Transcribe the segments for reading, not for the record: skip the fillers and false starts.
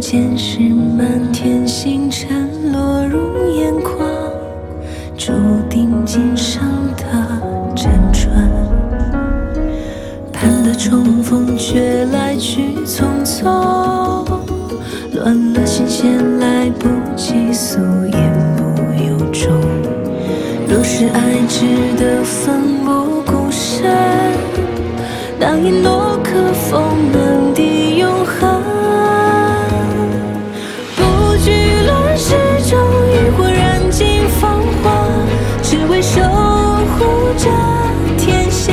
间是漫天星辰落入眼眶，注定今生的辗转。盼得重逢，却来去匆匆，乱了心弦，来不及诉，言不由衷。若是爱值得奋不顾身，那一诺可否能抵永恒？不惧乱世中渔火燃尽芳华，只为守护着天下。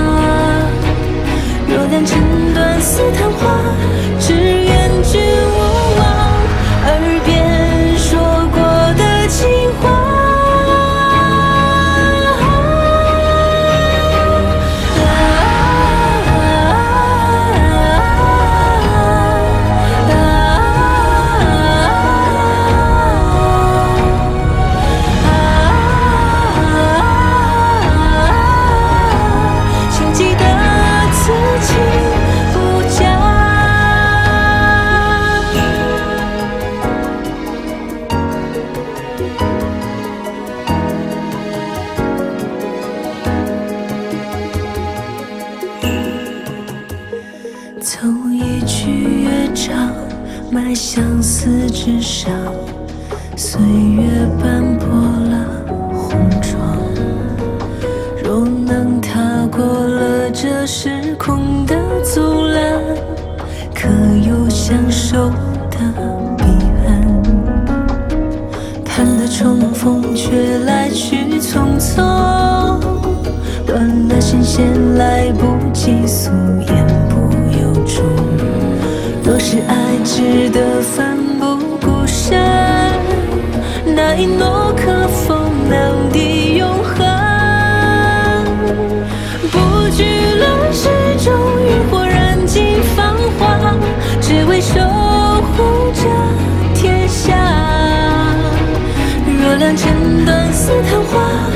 若断肠断似昙花，只愿君无忘耳边说过的情话。奏一曲乐章，埋相思之上，岁月斑驳了红妆。若能踏过了这时空的阻拦，可有相守的彼岸？盼得重逢，却来去匆匆，乱了心弦，来不及诉，言不由衷。若是爱值得奋不顾身，那一诺可否能抵永恒？不惧乱世中渔火燃尽芳华，只为守护着天下。若良辰断似昙花，